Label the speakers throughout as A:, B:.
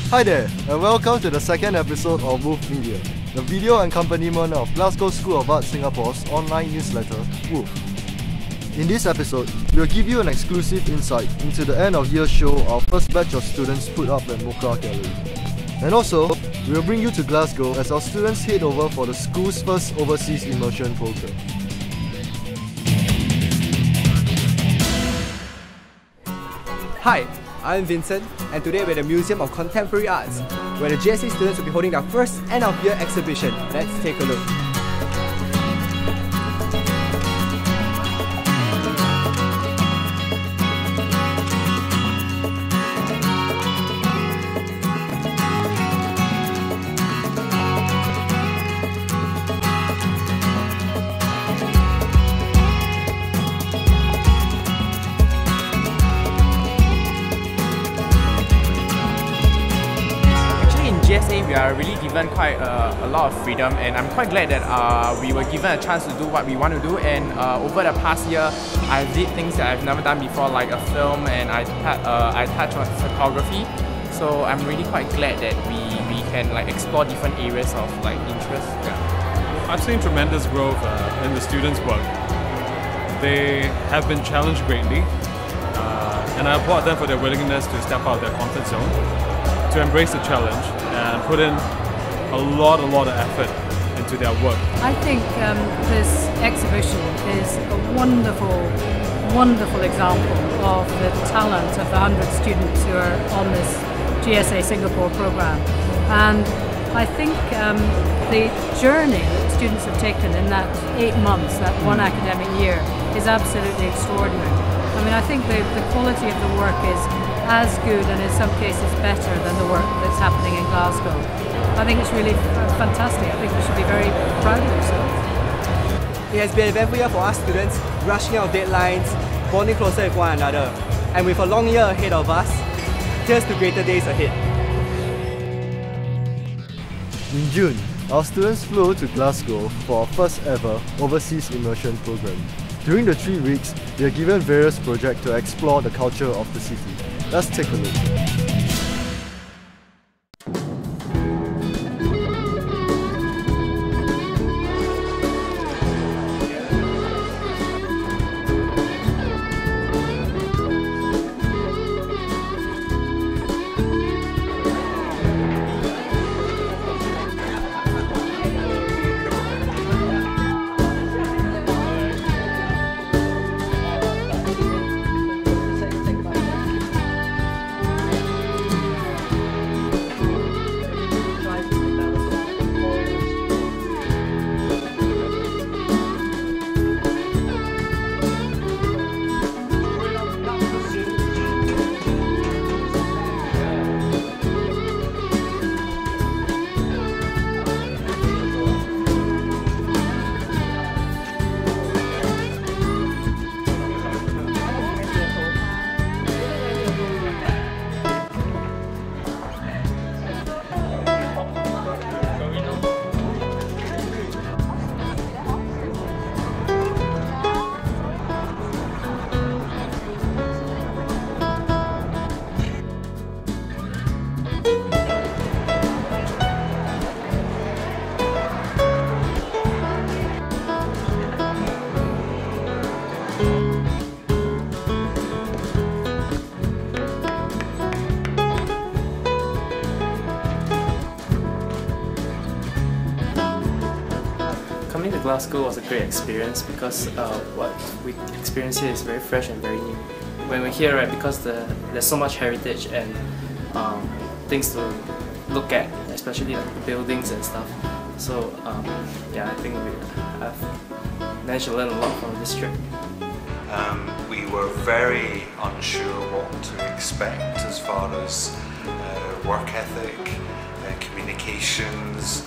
A: Hi there, and welcome to the second episode of Woof Media, the video accompaniment of Glasgow School of Art Singapore's online newsletter, Woof. In this episode, we'll give you an exclusive insight into the end-of-year show our first batch of students put up at Mokra Gallery. And also, we'll bring you to Glasgow as our students head over for the school's first Overseas Immersion Programme.
B: Hi, I'm Vincent, and today we're at the Museum of Contemporary Arts, where the GSA students will be holding their first end-of-year exhibition. Let's take a look.
C: GSA, we are really given quite a lot of freedom, and I'm quite glad that we were given a chance to do what we want to do. And over the past year, I did things that I've never done before, like a film, and I touched on photography. So I'm really quite glad that we can like explore different areas of like interest. Yeah.
D: I've seen tremendous growth in the students' work. They have been challenged greatly, and I applaud them for their willingness to step out of their comfort zone, to embrace the challenge and put in a lot of effort into their work.
E: I think this exhibition is a wonderful example of the talent of the 100 students who are on this GSA Singapore programme. And I think the journey that students have taken in that 8 months, that one academic year, is absolutely extraordinary. I mean, I think the quality of the work is as good and in some cases better than the work that's happening in Glasgow. I think it's really fantastic. I think we should be very proud of ourselves.
B: It has been an eventful year for us students, rushing out deadlines, bonding closer with one another. And with a long year ahead of us, here's to greater days ahead.
A: In June, our students flew to Glasgow for our first ever Overseas Immersion Programme. During the 3 weeks, they are given various projects to explore the culture of the city. Let's take a look.
C: Coming to Glasgow was a great experience because what we experience here is very fresh and very new. When we're here, right, because there's so much heritage and things to look at, especially like the buildings and stuff. So yeah, I think I've managed to learn a lot from this trip.
F: We were very unsure what to expect as far as work ethic, communications,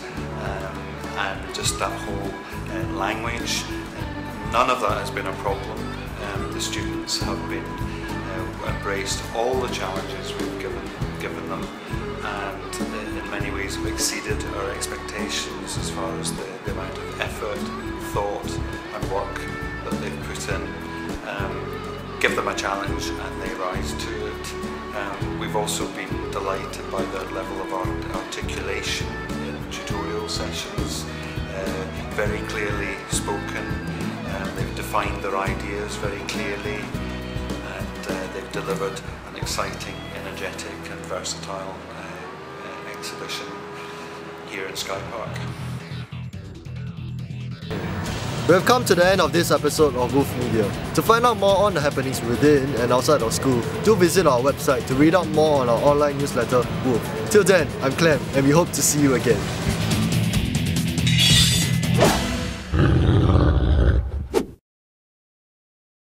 F: and just that whole language. None of that has been a problem. The students have been embraced all the challenges we've given them, and in many ways have exceeded our expectations as far as the amount of effort, thought and work that they've put in. give them a challenge and they rise to it. We've also been delighted by the level of articulation in tutorial sessions, very clearly spoken. They've defined their ideas very clearly, and they've delivered an exciting, energetic and versatile exhibition here in Skypark.
A: We have come to the end of this episode of Wolf Media. To find out more on the happenings within and outside of school, do visit our website to read out more on our online newsletter, Wolf. Till then, I'm Clem, and we hope to see you again.